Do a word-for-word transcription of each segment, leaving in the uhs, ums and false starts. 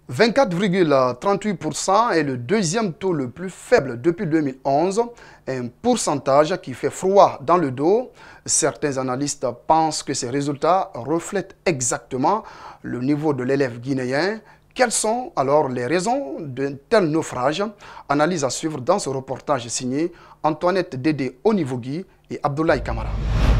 vingt-quatre virgule trente-huit pour cent est le deuxième taux le plus faible depuis deux mille onze, un pourcentage qui fait froid dans le dos. Certains analystes pensent que ces résultats reflètent exactement le niveau de l'élève guinéen. Quelles sont alors les raisons d'un tel naufrage? Analyse à suivre dans ce reportage signé Antoinette Dédé Onivogui et Abdoulaye Kamara.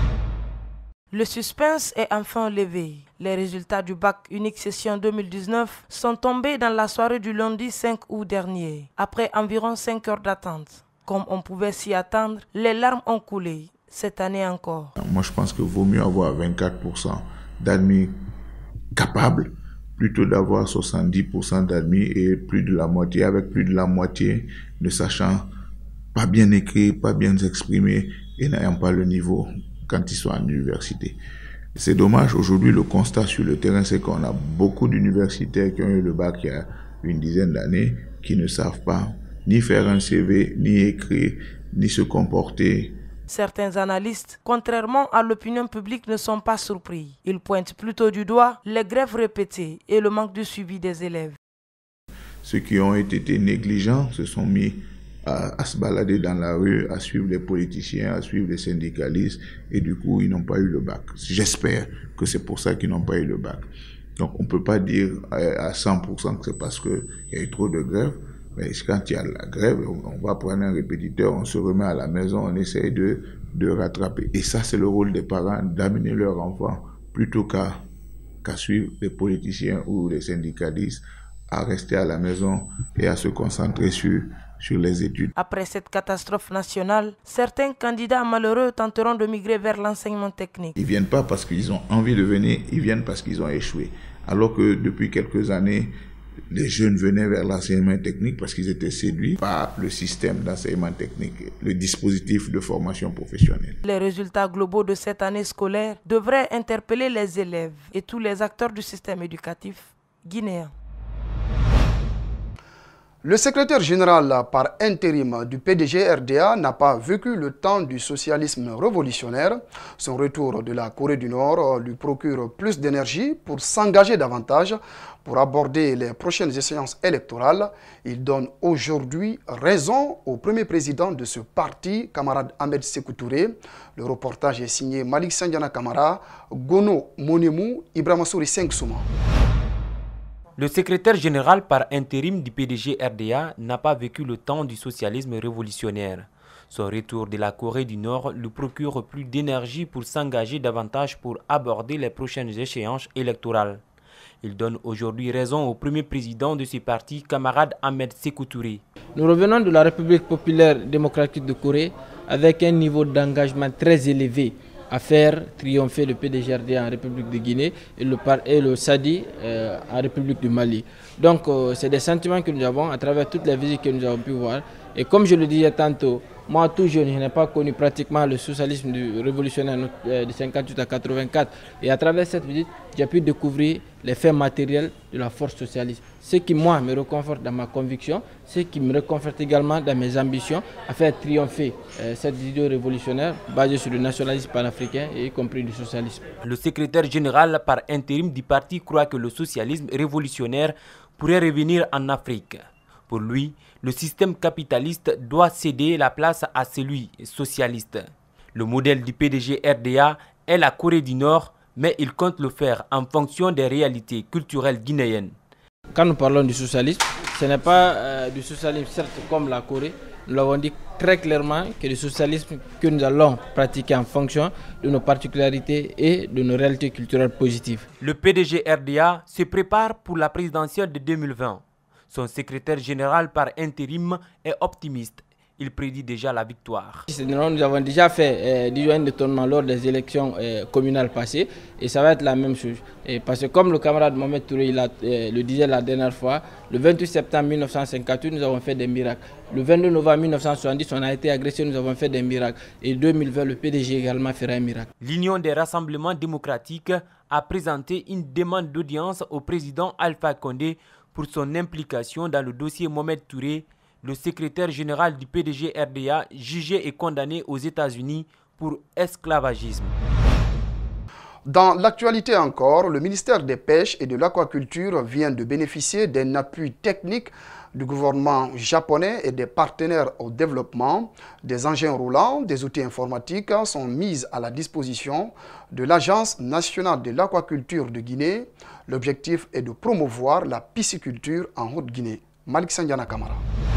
Le suspense est enfin levé. Les résultats du bac unique session deux mille dix-neuf sont tombés dans la soirée du lundi cinq août dernier, après environ cinq heures d'attente. Comme on pouvait s'y attendre, les larmes ont coulé, cette année encore. Moi, je pense qu'il vaut mieux avoir vingt-quatre pour cent d'admis capables, plutôt d'avoir soixante-dix pour cent d'admis et plus de la moitié, avec plus de la moitié ne sachant pas bien écrire, pas bien s'exprimer et n'ayant pas le niveau quand ils sont en université. C'est dommage, aujourd'hui le constat sur le terrain, c'est qu'on a beaucoup d'universitaires qui ont eu le bac il y a une dizaine d'années, qui ne savent pas ni faire un C V, ni écrire, ni se comporter. Certains analystes, contrairement à l'opinion publique, ne sont pas surpris. Ils pointent plutôt du doigt les grèves répétées et le manque de suivi des élèves. Ceux qui ont été négligents se sont mis À, à se balader dans la rue, à suivre les politiciens, à suivre les syndicalistes, et du coup, ils n'ont pas eu le bac. J'espère que c'est pour ça qu'ils n'ont pas eu le bac. Donc, on ne peut pas dire à cent pour cent que c'est parce qu'il y a eu trop de grèves, mais quand il y a la grève, on va prendre un répétiteur, on se remet à la maison, on essaie de, de rattraper. Et ça, c'est le rôle des parents, d'amener leurs enfants, plutôt qu'à qu'à suivre les politiciens ou les syndicalistes, à rester à la maison et à se concentrer sur sur les études. Après cette catastrophe nationale, certains candidats malheureux tenteront de migrer vers l'enseignement technique. Ils ne viennent pas parce qu'ils ont envie de venir, ils viennent parce qu'ils ont échoué. Alors que depuis quelques années, les jeunes venaient vers l'enseignement technique parce qu'ils étaient séduits par le système d'enseignement technique, le dispositif de formation professionnelle. Les résultats globaux de cette année scolaire devraient interpeller les élèves et tous les acteurs du système éducatif guinéen. Le secrétaire général par intérim du P D G R D A n'a pas vécu le temps du socialisme révolutionnaire. Son retour de la Corée du Nord lui procure plus d'énergie pour s'engager davantage pour aborder les prochaines échéances électorales. Il donne aujourd'hui raison au premier président de ce parti, camarade Ahmed Sékou Touré. Le reportage est signé Malik Sandiana Kamara, Gono Monemou, Ibrahima Souri Sengsouma. Le secrétaire général par intérim du P D G R D A n'a pas vécu le temps du socialisme révolutionnaire. Son retour de la Corée du Nord lui procure plus d'énergie pour s'engager davantage pour aborder les prochaines échéances électorales. Il donne aujourd'hui raison au premier président de ce parti, camarade Ahmed Sékou Touré. Nous revenons de la République populaire démocratique de Corée avec un niveau d'engagement très élevé à faire triompher le P D G R D A en République de Guinée et le, et le S A D I euh, en République du Mali. Donc euh, c'est des sentiments que nous avons à travers toutes les visites que nous avons pu voir. Et comme je le disais tantôt, moi tout jeune, je n'ai pas connu pratiquement le socialisme du révolutionnaire euh, de cinquante-huit à quatre-vingt-quatre. Et à travers cette visite, j'ai pu découvrir les faits matériels de la force socialiste. Ce qui, moi, me réconforte dans ma conviction, ce qui me réconforte également dans mes ambitions à faire triompher euh, cette idée révolutionnaire basée sur le nationalisme panafricain et y compris du socialisme. Le secrétaire général par intérim du parti croit que le socialisme révolutionnaire pourrait revenir en Afrique. Pour lui, le système capitaliste doit céder la place à celui socialiste. Le modèle du P D G R D A est la Corée du Nord, mais il compte le faire en fonction des réalités culturelles guinéennes. Quand nous parlons du socialisme, ce n'est pas euh, du socialisme certes comme la Corée. Nous l'avons dit très clairement que le socialisme que nous allons pratiquer en fonction de nos particularités et de nos réalités culturelles positives. Le P D G R D A se prépare pour la présidentielle de deux mille vingt. Son secrétaire général par intérim est optimiste. Il prédit déjà la victoire. Nous avons déjà fait euh, un détournement lors des élections euh, communales passées et ça va être la même chose. Et parce que comme le camarade Mohamed Touré il a, euh, le disait la dernière fois, le vingt-huit septembre mille neuf cent cinquante-huit, nous avons fait des miracles. Le vingt-deux novembre mille neuf cent soixante-dix, on a été agressé, nous avons fait des miracles. Et deux mille vingt, le P D G également fera un miracle. L'Union des rassemblements démocratiques a présenté une demande d'audience au président Alpha Condé pour son implication dans le dossier Mohamed Touré, le secrétaire général du P D G R D A, jugé et condamné aux États-Unis pour esclavagisme. Dans l'actualité encore, le ministère des Pêches et de l'Aquaculture vient de bénéficier d'un appui technique du gouvernement japonais et des partenaires au développement. Des engins roulants, des outils informatiques sont mis à la disposition de l'Agence nationale de l'aquaculture de Guinée. L'objectif est de promouvoir la pisciculture en Haute-Guinée. Malik Sandiana Kamara.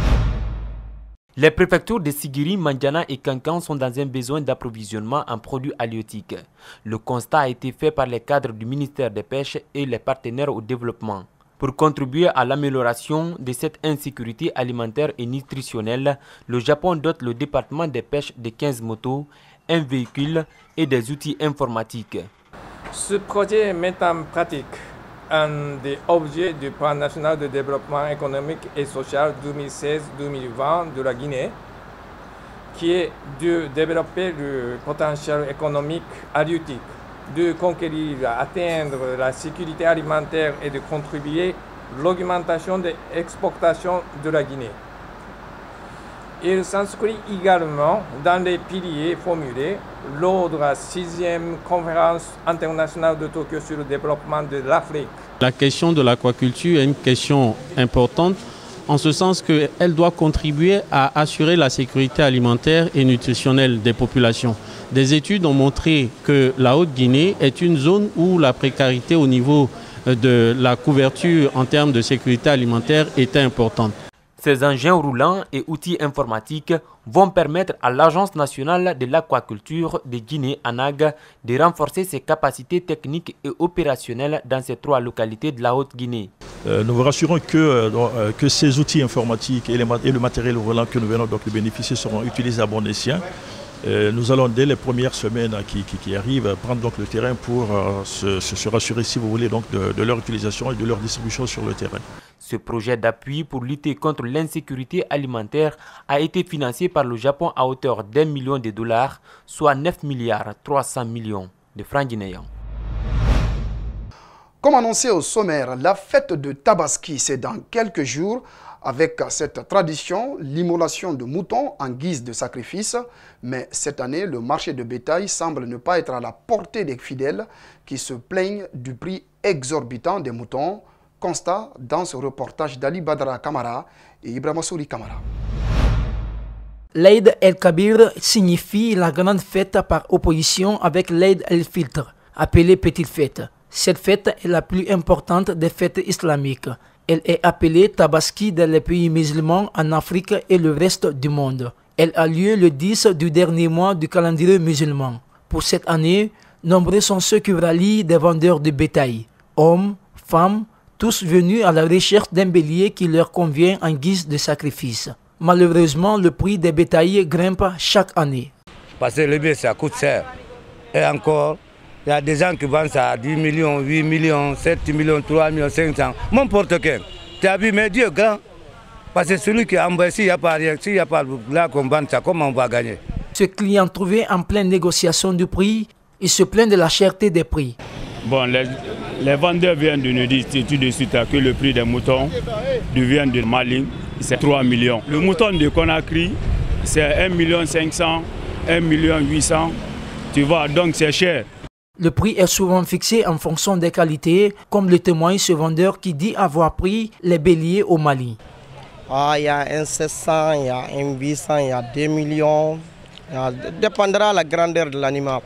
Les préfectures de Sigiri, Mandiana et Kankan sont dans un besoin d'approvisionnement en produits halieutiques. Le constat a été fait par les cadres du ministère des Pêches et les partenaires au développement. Pour contribuer à l'amélioration de cette insécurité alimentaire et nutritionnelle, le Japon dote le département des pêches de quinze motos, un véhicule et des outils informatiques. Ce projet met en pratique un des objets du Plan national de développement économique et social deux mille seize deux mille vingt de la Guinée, qui est de développer le potentiel économique halieutique, de conquérir, atteindre la sécurité alimentaire et de contribuer à l'augmentation des exportations de la Guinée. Il s'inscrit également dans les piliers formulés lors de la sixième conférence internationale de Tokyo sur le développement de l'Afrique. La question de l'aquaculture est une question importante en ce sens qu'elle doit contribuer à assurer la sécurité alimentaire et nutritionnelle des populations. Des études ont montré que la Haute-Guinée est une zone où la précarité au niveau de la couverture en termes de sécurité alimentaire est importante. Ces engins roulants et outils informatiques vont permettre à l'Agence nationale de l'aquaculture de Guinée, ANAG, de renforcer ses capacités techniques et opérationnelles dans ces trois localités de la Haute-Guinée. Euh, nous vous rassurons que, euh, que ces outils informatiques et, les, et le matériel roulant que nous venons donc de bénéficier seront utilisés à bon escient. Euh, nous allons dès les premières semaines qui, qui, qui arrivent prendre donc le terrain pour euh, se, se rassurer, si vous voulez, donc de, de leur utilisation et de leur distribution sur le terrain. Ce projet d'appui pour lutter contre l'insécurité alimentaire a été financé par le Japon à hauteur d'un million de dollars, soit neuf milliards trois cents millions de francs guinéens. Comme annoncé au sommaire, la fête de Tabaski, c'est dans quelques jours, avec cette tradition, l'immolation de moutons en guise de sacrifice. Mais cette année, le marché de bétail semble ne pas être à la portée des fidèles qui se plaignent du prix exorbitant des moutons. Constat dans ce reportage d'Ali Badra Kamara et Ibrahima Souri Kamara. L'Eid el-Kabir signifie la grande fête par opposition avec l'Eid el-Fitr, appelée petite fête. Cette fête est la plus importante des fêtes islamiques. Elle est appelée Tabaski dans les pays musulmans en Afrique et le reste du monde. Elle a lieu le dix du dernier mois du calendrier musulman. Pour cette année, nombreux sont ceux qui rallient des vendeurs de bétail, hommes, femmes, tous venus à la recherche d'un bélier qui leur convient en guise de sacrifice. Malheureusement, le prix des bétails grimpe chaque année. Parce que le bélier, ça coûte cher. Et encore, il y a des gens qui vendent ça à dix millions, huit millions, sept millions, trois millions, cinq cents. Mon porte-cœur, tu as vu, mais Dieu est grand. Parce que celui qui est en bas, s'il n'y a pas rien, s'il n'y a pas là qu'on vend ça, comment on va gagner? Ce client trouvé en pleine négociation du prix, il se plaint de la cherté des prix. Bon, les, les vendeurs viennent de nous dire tout de suite que le prix des moutons vient de Mali, c'est trois millions. Le mouton de Conakry, c'est un million cinq cents, un million huit cents, tu vois, donc c'est cher. Le prix est souvent fixé en fonction des qualités, comme le témoigne ce vendeur qui dit avoir pris les béliers au Mali. Ah, il y a un sept cents, il y a un huit cents, il y a deux millions. Ça dépendra de la grandeur de l'animal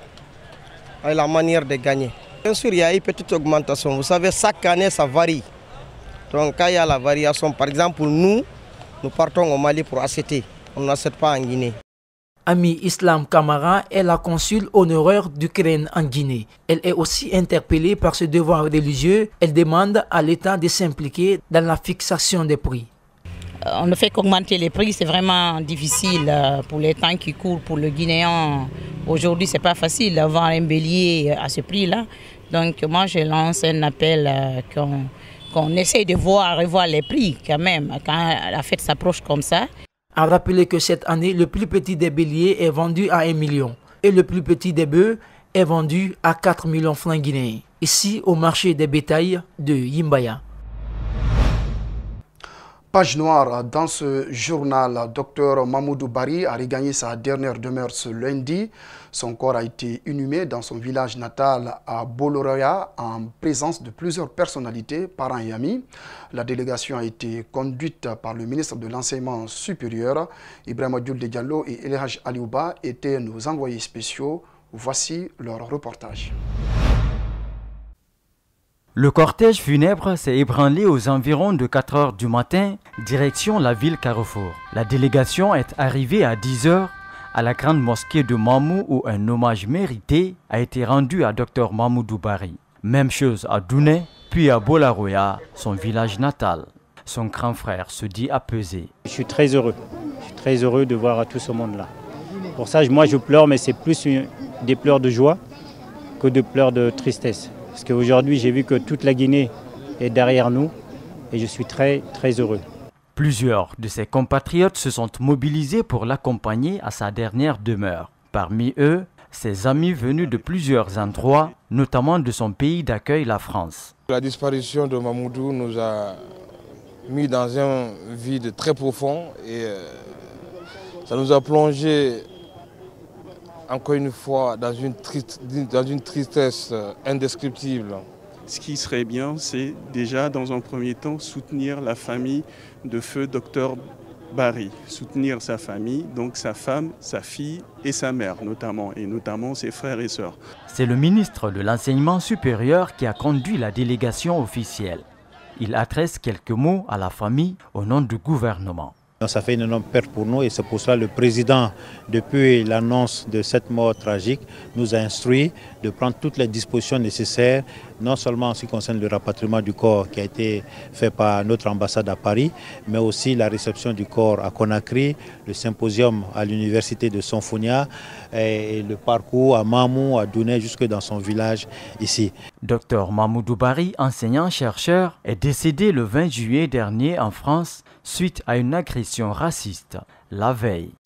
et la manière de gagner. Bien sûr, il y a une petite augmentation. Vous savez, chaque année, ça varie. Donc, quand il y a la variation, par exemple, nous, nous partons au Mali pour acheter. On n'achète pas en Guinée. Ami Islam Kamara est la consul honoraire d'Ukraine en Guinée. Elle est aussi interpellée par ce devoir religieux. Elle demande à l'État de s'impliquer dans la fixation des prix. On ne fait qu'augmenter les prix, c'est vraiment difficile pour les temps qui courent pour le Guinéen. Aujourd'hui, c'est pas facile d'avoir un bélier à ce prix-là. Donc moi, je lance un appel qu'on qu'on essaye de voir, revoir les prix quand même, quand la fête s'approche comme ça. A rappeler que cette année, le plus petit des béliers est vendu à un million et le plus petit des bœufs est vendu à quatre millions francs guinéens. Ici, au marché des bétails de Yimbaya. Page noire dans ce journal, Docteur Mamoudou Bari a regagné sa dernière demeure ce lundi. Son corps a été inhumé dans son village natal à Boloroya en présence de plusieurs personnalités, parents et amis. La délégation a été conduite par le ministre de l'Enseignement supérieur. Ibrahima Diolde Diallo et Elhaj Aliouba étaient nos envoyés spéciaux. Voici leur reportage. Le cortège funèbre s'est ébranlé aux environs de quatre heures du matin, direction la ville Carrefour. La délégation est arrivée à dix heures à la grande mosquée de Mamou où un hommage mérité a été rendu à Docteur Mamoudou Bari. Même chose à Douné, puis à Bolaroya, son village natal. Son grand frère se dit apaisé. Je suis très heureux, je suis très heureux de voir tout ce monde-là. Pour ça, moi je pleure, mais c'est plus une, des pleurs de joie que de pleurs de tristesse. Parce qu'aujourd'hui, j'ai vu que toute la Guinée est derrière nous et je suis très, très heureux. Plusieurs de ses compatriotes se sont mobilisés pour l'accompagner à sa dernière demeure. Parmi eux, ses amis venus de plusieurs endroits, notamment de son pays d'accueil, la France. La disparition de Mamoudou nous a mis dans un vide très profond et ça nous a plongé encore une fois dans une, triste, dans une tristesse indescriptible. Ce qui serait bien, c'est déjà dans un premier temps soutenir la famille de feu docteur Bari, soutenir sa famille, donc sa femme, sa fille et sa mère notamment, et notamment ses frères et sœurs. C'est le ministre de l'Enseignement supérieur qui a conduit la délégation officielle. Il adresse quelques mots à la famille au nom du gouvernement. Ça fait une énorme perte pour nous et c'est pour cela que le président, depuis l'annonce de cette mort tragique, nous a instruit de prendre toutes les dispositions nécessaires, non seulement en ce qui concerne le rapatriement du corps qui a été fait par notre ambassade à Paris, mais aussi la réception du corps à Conakry, le symposium à l'université de Sonfonia et le parcours à Mamou, à Douné, jusque dans son village ici. Docteur Mamoudou Bari, enseignant-chercheur, est décédé le vingt juillet dernier en France suite à une agression raciste la veille.